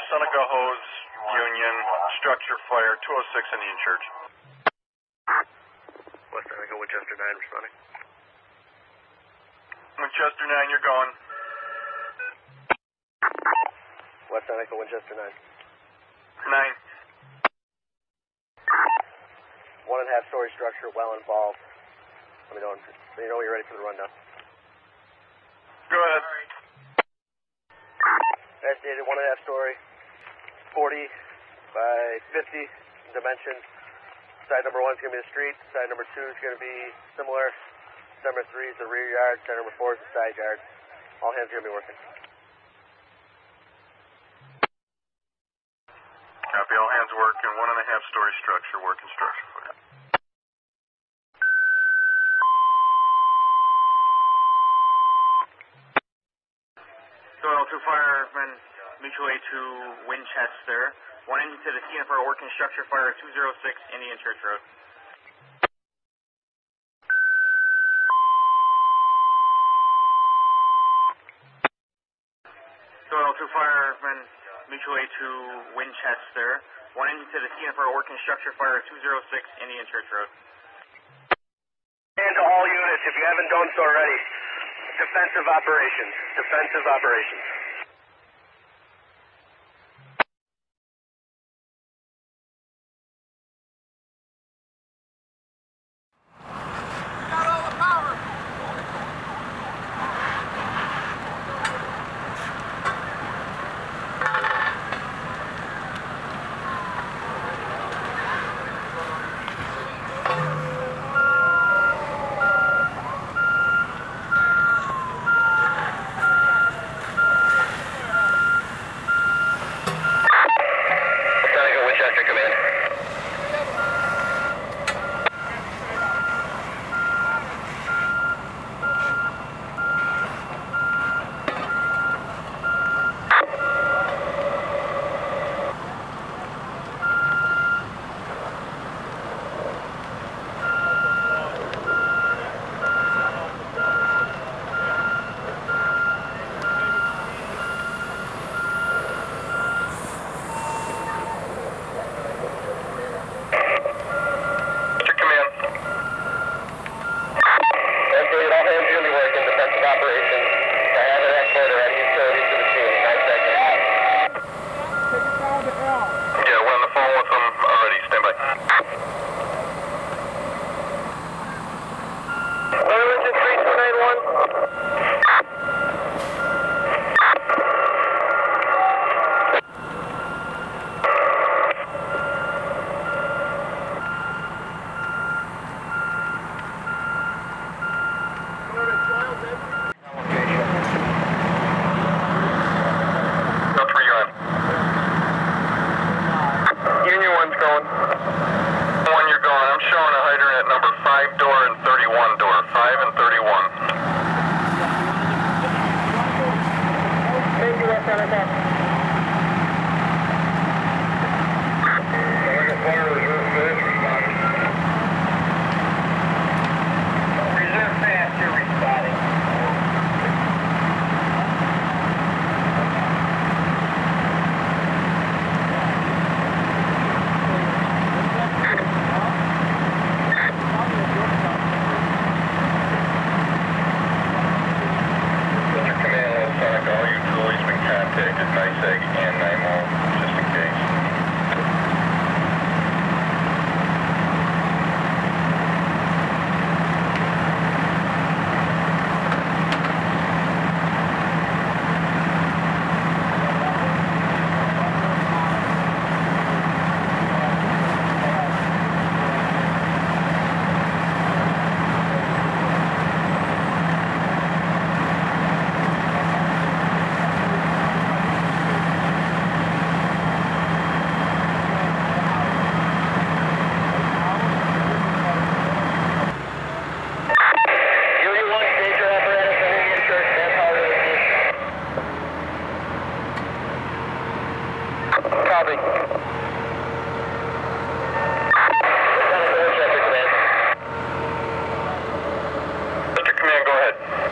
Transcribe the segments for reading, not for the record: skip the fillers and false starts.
Seneca Hose Union, structure fire, 206 Indian Church. West Seneca, Winchester 9 responding. Winchester 9, you're going. West Seneca, Winchester 9. 9. 1.5-story structure, well involved. Let me know when you're ready for the rundown. Go ahead. Estimated 1.5-story, 40 by 50 dimensions. Side number 1 is going to be the street. Side number 2 is going to be similar. Side number 3 is the rear yard. Side number 4 is the side yard. All hands are going to be working. Copy, all hands working. 1.5-story structure, working structure fire. Soil 2 firemen, mutual aid to Winchester. 1 engine to the scene for a working structure fire, 206 Indian Church Road. Soil 2 firemen, mutual aid to Winchester. 1 engine to the scene for a working structure fire, 206 Indian Church Road. And to all units, if you haven't done so already, defensive operations. Defensive operations.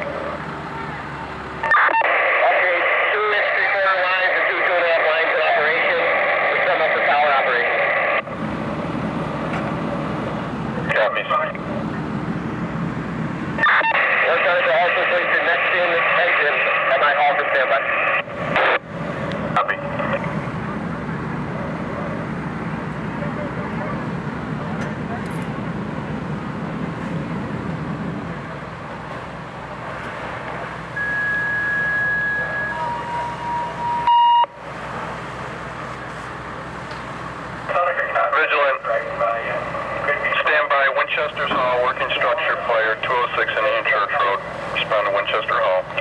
Upgrade 2 entry 4 lines and 2 2.5 lines in operation. 206 Indian Church Road. Respond to Winchester Hall.